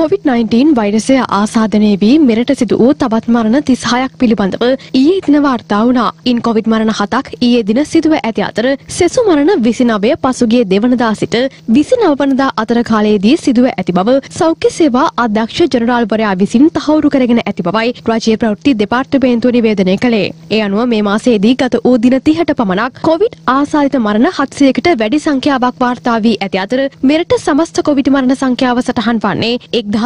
COVID-19 වෛරසය ආසාදනය වී මෙරට සිදු වූ තවත් මරණ 36ක් පිළිබඳව ඊයේ දින වාර්තා වුණා. ඉන් COVID මරණ 7ක් ඊයේ දින සිදුව ඇති අතර සෙසු මරණ 29 පසුගිය දෙවනදා සිට 29 වනදා අතර කාලයේදී සිදුව ඇති බව සෞඛ්‍ය සේවා අධ්‍යක්ෂ ජනරාල්වරයා විසින් තහවුරු කරගෙන ඇති බවයි රාජ්‍ය ප්‍රවෘත්ති දෙපාර්තමේන්තුව නිවේදනය කළේ. ඒ අනුව මේ මාසයේදී ගත වූ දින 30ට පමණක් COVID ආසාදිත මරණ 700කට වැඩි සංඛ්‍යාවක් වාර්තා වී ඇති අතර මෙරට සමස්ත COVID මරණ සංඛ්‍යාව සටහන් වන්නේ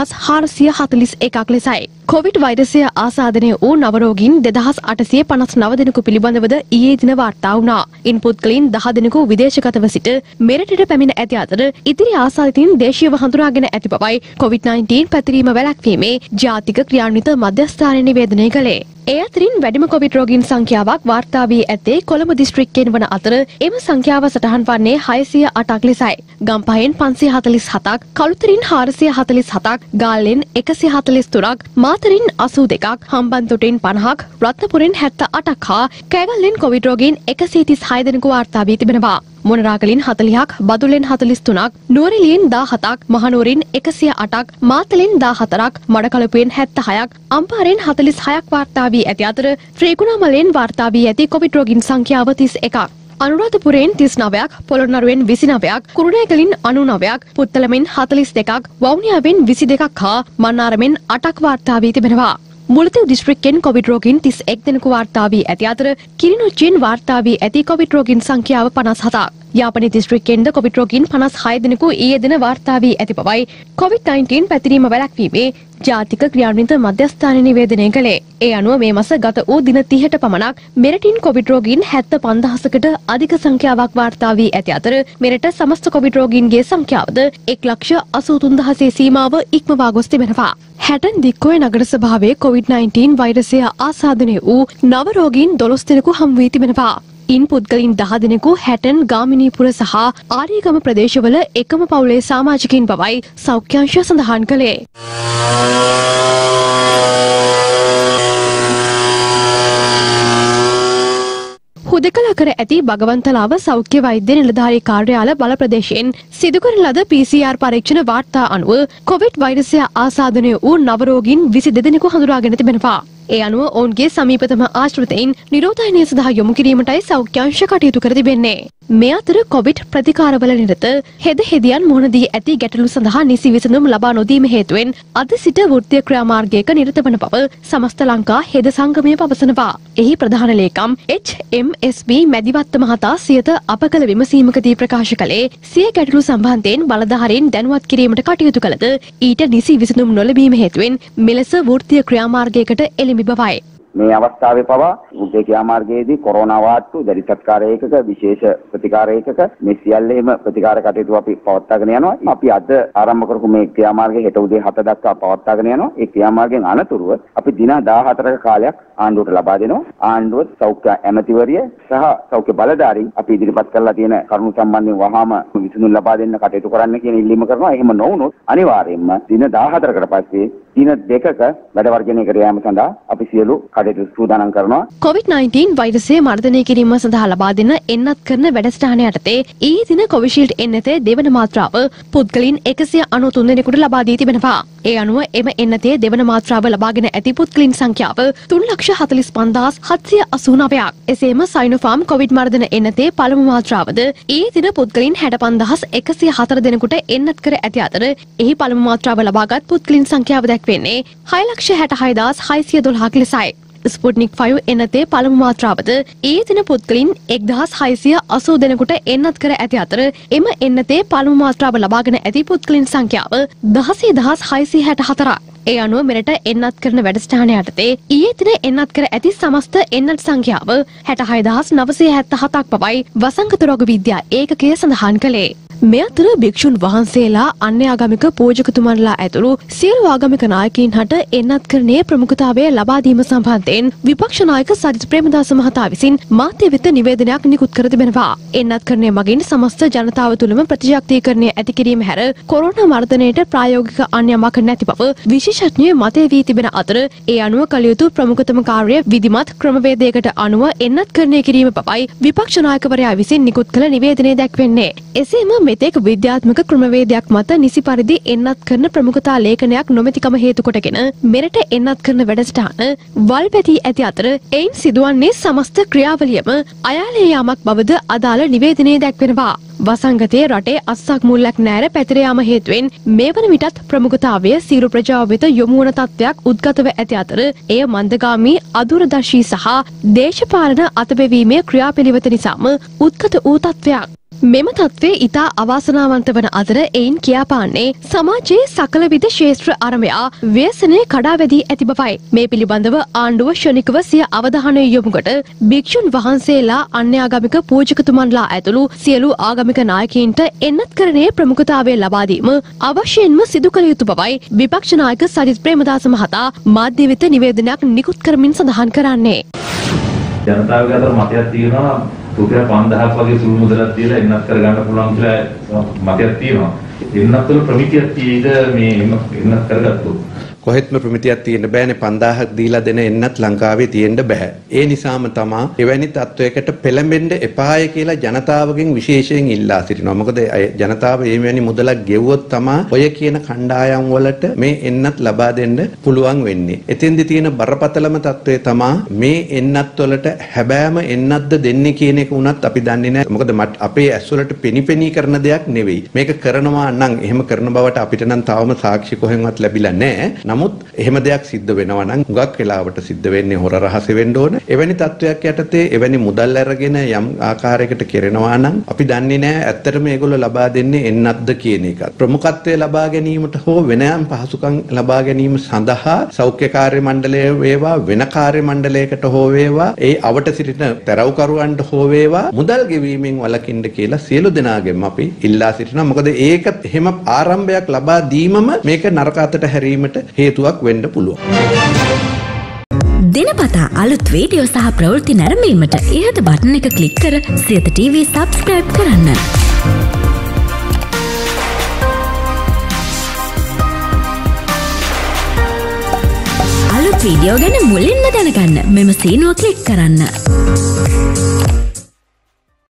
1441ක් ලෙසයි. කොවිඩ් වෛරසය ආසාදනය වූ නව රෝගීන් 2859 දෙනෙකු පිළිබඳවද ඊයේ දින වාර්තා වුණා. ඉන් පුද්ගලයන් 10 දෙනෙකු විදේශගතව සිට මෙරටට පැමිණ ඇති අතර ඉතිරි ආසාදිතයින් දේශීයව හඳුනාගෙන ඇති බවයි COVID-19 පැතිරීම වැළැක්වීමේ ජාතික ක්‍රියාන්විත මධ්‍යස්ථානය නිවේදනය කළේ. ඒ අතරින් වැඩිම කොවිඩ් රෝගීන් සංඛ්‍යාවක් වාර්තා වී ඇත්තේ කොළඹ දිස්ත්‍රික්කයෙන් වන අතර එම සංඛ්‍යාව සටහන් වන්නේ 608ක් ලෙසයි. ගම්පහෙන් 547ක්, කළුතරින් 447ක්, ගාල්ලෙන් 143ක්, මාතරින් 82ක්, හම්බන්තොටින් 50ක්, රත්නපුරෙන් 78ක් හා කෑගල්ලෙන් කොවිඩ් රෝගීන් 136 දෙනෙකු වාර්තා වී තිබෙනවා. මොනරාගලින් 40ක්, බදුල්ලෙන් 43ක්, නුවරඑළියෙන් 17ක්, මහනුවරින් 108ක්, මාතලෙන් 14ක්, මඩකලපුවෙන් 76ක්, අම්පාරෙන් 46ක් වාර්තා වී ඇති අතර ත්‍රිකුණාමලයෙන් වාර්තා වී ඇති කොවිඩ් රෝගීන් සංඛ්‍යාව 31ක්. අනුරාධපුරයෙන් 39ක්, පොළොන්නරුවෙන් 29ක්, කුරුණෑගලින් 99ක්, පුත්තලමෙන් 42ක්, වවුනියාවෙන් 22ක් හා මන්නාරමෙන් 8ක් වාර්තා වී තිබෙනවා. මුලතිව් දිස්ත්‍රික්කෙන් කොවිඩ් රෝගීන් 31 දෙනෙකු වාර්තා වී ඇති අතර කිරිනොච්චියෙන් වාර්තා වී ඇති කොවිඩ් රෝගීන් සංඛ්‍යාව 57ක්. යාපනයේ දිස්ත්‍රික්කෙන්ද කොවිඩ් රෝගීන් 56 දෙනෙකු ඊයේ දින වාර්තා වී ඇති බවයි COVID-19 පැතිරීම වැළැක්වීමේ ජාතික ක්‍රියාන්විත මධ්‍යස්ථානය නිවේදනය කළේ. ඒ අනුව මේ මාස ගත වූ දින 30ට පමණක් මෙරටින් කොවිඩ් රෝගීන් 75000කට අධික සංඛ්‍යාවක් වාර්තා වී ඇති අතර මෙරට සමස්ත කොවිඩ් රෝගීන්ගේ සංඛ්‍යාවද 1,83,000 සීමාව ඉක්මවා ගොස් තිබෙනවා. හැටන් දික්කොය නගර සභාවේ COVID-19 වෛරසය ආසාදනය වූ නව රෝගීන් 12 දෙනෙකු හමු වී තිබෙනවා. ඉන් පුද්ගලයන් 10 දෙනෙකු හැටන් ගාමිණීපුර සහ ආරියගම ප්‍රදේශවල එකම පවුලේ සමාජිකයින් බවයි සෞඛ්‍ය අංශය සඳහන් කළේ. හුදකලා කර ඇති භගවන්තලාව සෞඛ්‍ය වෛද්‍ය නිලධාරී කාර්යාල බල ප්‍රදේශයෙන් සිදු කරන ලද PCR පරීක්ෂණ වාර්තා අනුව කොවිඩ් වෛරසය ආසාදනය වූ නව රෝගීන් 22 දෙනෙකු හඳුනාගෙන තිබෙනවා. ඒ අනුව ඔවුන්ගේ සමීපතම ආශ්‍රිතයින් නිරෝධායනය සඳහා යොමු කිරීමටයි සෞඛ්‍ය අංශ කටයුතු කර තිබෙන්නේ. මේ අතර කොවිඩ් ප්‍රතිකාරවල නිරත හෙදියන් මුහුණ දී ඇති ගැටලු සඳහා නිසි විසඳුම් ලබා නොදීම හේතුවෙන් අද සිට වෘත්තීය ක්‍රියාමාර්ගයක නිරත වන බව සමස්ත ලංකා හෙද සංගමය පවසනවා. එහි ප්‍රධාන ලේකම් HMSB මැදිවත්ත මහතා සියත අප කළ විමසීමකදී ප්‍රකාශ කළේ සිය ගැටලු සම්බන්ධයෙන් බලධාරීන් දැනුවත් කිරීමට කටයුතු කළද ඊට නිසි විසඳුම් නොලැබීම හේතුවෙන් මෙලෙස වෘත්තීය ක්‍රියාමාර්ගයකට එළඹි බවයි. මේ අවස්ථාවේ පවා වෘත්තීය ක්‍රියාමාර්ගයේදී කොරෝනා වාට්ටු දැඩි සත්කාර ඒකක විශේෂ ප්‍රතිකාර ඒකක මේ සියල්ලේම ප්‍රතිකාර කටයුතු අපි පවත්වාගෙන යනවා. අපි අද ආරම්භ කරපු මේ ක්‍රියාමාර්ගය හෙට උදේ 7 දක්වා පවත්වාගෙන යනවා. ඒ ක්‍රියාමාර්ගයෙන් අනතුරුව අපි දින 14ක කාලයක් ආණ්ඩුවට ලබා දෙනවා. ආණ්ඩුව සෞඛ්‍ය ඇමතිවරිය සහ සෞඛ්‍ය බලධාරීන් අපි ඉදිරිපත් කරලා තියෙන කරුණු සම්බන්ධයෙන් වහාම විසඳුම් ලබා දෙන්න කටයුතු කරන්න කියන ඉල්ලීම කරනවා. එහෙම නොවුනොත් අනිවාර්යයෙන්ම දින 14කට පස්සේ දින 2ක වැඩ වර්ජනය කර යාම සඳහා අපි සියලු කටයුතු සූදානම් කරනවා. COVID-19 වෛරසය මර්ධනය කිරීම සඳහා ලබා දෙන එන්නත් කරන වැඩසටහන යටතේ ඊයේ දින කොවිෂීල්ඩ් එන්නතේ දෙවන මාත්‍රාව පුද්ගලයන් 193 දෙනෙකුට ලබා දී තිබෙනවා. ඒ අනුව එම එන්නතේ දෙවන මාත්‍රාව ලබාගෙන ඇති පුද්ගලයන් සංඛ්‍යාව 3,45,789ක්. එසේම සයිනෝෆාම් කොවිඩ් මර්ධන එන්නතේ පළමු මාත්‍රාවද ඊයේ දින පුද්ගලයන් 65,104 දෙනෙකුට එන්නත් කර ඇති අතර එහි පළමු මාත්‍රාව ලබාගත් පුද්ගලයන් සංඛ්‍යාව දැක්වෙන්නේ 6,66,612ක් ලෙසයි. ස්පුට්නික් 5 එන්නතේ පළමු මාත්‍රාවද ඊයේ දින පුද්ගලයන් 1,680 දෙනෙකුට එන්නත් කර ඇති අතර එම එන්නතේ පළමු මාත්‍රාව ලබාගෙන ඇති පුද්ගලයන් සංඛ්‍යාව 16,664ක්. ඒ අනුව මෙරට එන්නත් කරන වැඩසටහන යටතේ ඊයේ දින එන්නත් කර ඇති සමස්ත එන්නත් සංඛ්‍යාව 66,977ක් බවයි වසංගත රෝග විද්‍යා ඒකකය සඳහන් කළේ. මේ අතර භික්ෂුන් වහන්සේලා අන්‍යාගමික පූජකතුමන්ලා ඇතුළු සියලු ආගමික නායකයින් හට එන්නත් කරණයේ ප්‍රමුඛතාවය ලබා දීම සම්බන්ධයෙන් විපක්ෂ නායක සජිත් ප්‍රේමදාස මහතා විසින් මාධ්‍ය වෙත නිවේදනයක් නිකුත් කර තිබෙනවා. එන්නත් කරණය මගින් සමස්ත ජනතාව තුළම ප්‍රතිශක්තිකරණය ඇති කිරීම හැර කොරෝනා මර්ධනයට ප්‍රායෝගික අන්‍යමක් නැති බව විශේෂ විශේෂඥයෝ මතය වී තිබෙන අතර ඒ අනුව කළ යුතු ප්‍රමුඛතම කාර්ය විධිමත් ක්‍රමවේදයකට අනුව එන්නත්කරණය කිරීම බවයි විපක්ෂ නායකවරයා විසින් නිකුත් කළ නිවේදනයේ දැක්වෙන්නේ. එසේම මෙතෙක් විද්‍යාත්මක ක්‍රමවේදයක් මත නිසි පරිදි එන්නත් කරන ප්‍රමුඛතා ලේඛනයක් නොමැතිකම හේතු කොටගෙන මෙරට එන්නත් කරන වැඩසටහන වල්පැතී ඇති අතර එයින් සිදුවන්නේ සමස්ත ක්‍රියාවලියම අයාලේ යාමක් බවද අදාළ නිවේදනයේ දැක්වෙනවා. වසංගතයේ රටේ අස්සක් මුල්ලක් නැර පැතිර යාම හේතුවෙන් මේ වන විටත් ප්‍රමුඛතාවය සියලු ප්‍රජාව වෙත යොමු වන තත්ත්වයක් උද්ගතව ඇති අතර එය මන්දගාමී අදූරදර්ශී සහ දේශපාලන අතබැවීමේ ක්‍රියාපිළිවෙත නිසාම උද්ගත වූ තත්ත්වයක්. මෙම තත්ත්වය ඉතා අවාසනාවන්ත වන අතර එයින් කියාපාන්නේ සමාජයේ සකල විද ශේෂ්ත්‍ර අරමයා ව්‍යසනය කඩාවැදී ඇති බවයි. මේ පිළිබඳව ආණ්ඩුව ශනිකව සිය අවධානය යොමුකොට භික්ෂුන් වහන්සේලා අන්‍යාගමික පූජකතුමන්ලා ඇතුළු සියලු ආගමික නායකයින්ට එන්නත්කරණයේ ප්‍රමුඛතාවය ලබා දීම අවශ්‍යයෙන්ම සිදු කළ යුතු බවයි විපක්ෂ නායක සජිත් ප්‍රේමදාස මහතා මාධ්‍ය වෙත නිවේදනයක් නිකුත් කරමින් සඳහන් කරන්නේ. ජනතාවගේ අතර මතයක් තියෙනවා රුපියල් 5000ක් වගේ සුළු මුදලක් දීලා එන්නත් කරගන්න පුළුවන් කියලා මතයක් තියෙනවා. එන්නත් වල ප්‍රමිතියක් තියෙයිද මේ එන්නත් කරගත්තොත්? කොහෙත්ම ප්‍රමිතියක් තියෙන්න බෑනේ. 5000ක් දීලා දෙන එන්නත් ලංකාවේ තියෙන්න බෑ. ඒ නිසාම තමයි එවැනි තත්වයකට පෙළඹෙන්න එපාය කියලා ජනතාවගෙන් විශේෂයෙන් ඉල්ලා සිටිනවා. මොකද ජනතාව එවැනි මුදලක් ගෙවුවොත් තමයි ඔය කියන කණ්ඩායම් වලට මේ එන්නත් ලබා දෙන්න පුළුවන් වෙන්නේ. එතෙන්දි තියෙන බරපතලම තත්වය තමයි මේ එන්නත් වලට හැබෑම එන්නත්ද දෙන්නේ කියන එක උනත් අපි දන්නේ නැහැ. මොකද අපේ ඇස් වලට පෙනිපෙනී කරන දෙයක් නෙවෙයි. මේක කරනවා නම් එහෙම කරන බවට අපිට නම් තාම සාක්ෂි කොහෙන්වත් ලැබිලා නැහැ. නමුත් එහෙම දෙයක් සිද්ධ වෙනවා නම් හුඟක් වෙලාවට සිද්ධ වෙන්නේ හොර රහස වෙන්න ඕන. එවැනි තත්වයක් යටතේ එවැනි මුදල් අරගෙන යම් ආකාරයකට කෙරෙනවා නම් අපි දන්නේ නැහැ ඇත්තටම මේගොල්ලෝ ලබා දෙන්නේ එන්නත්ද කියන එක. ප්‍රමුඛත්වයේ ලබා ගැනීමට හෝ වෙනයම් පහසුකම් ලබා ගැනීම සඳහා සෞඛ්‍ය කාර්ය මණ්ඩලය වේවා වෙන කාර්ය මණ්ඩලයකට හෝ වේවා ඒ අවට සිටින තරව්කරුවන්ට හෝ වේවා මුදල් ගෙවීමෙන් වළකින්න කියලා සියලු දෙනාගෙන් අපි ඉල්ලා සිටිනවා. මොකද ඒක එහෙම ආරම්භයක් ලබා දීමම මේක නරක අතට හැරීමට හේතුවක් වෙන්න පුළුවන්. දිනපතා අලුත් වීඩියෝ සහ ප්‍රවෘත්ති නැරඹීමට ඉහත බටන් එක ක්ලික් කර සියත TV subscribe කරන්න. අලුත් වීඩියෝ ගැන මුලින්ම දැනගන්න මෙම සීනුව ක්ලික් කරන්න.